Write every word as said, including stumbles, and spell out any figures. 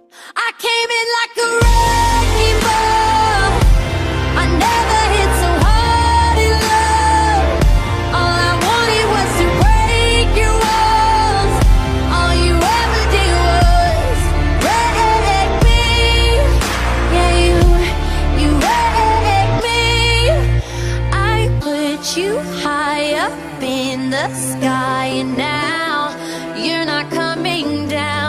I came in like a wrecking ball. I never hit so hard in love. All I wanted was to break your walls. All you ever did was wreck me. Yeah, you, you wrecked me. I put you high up in the sky, and now you're not coming down.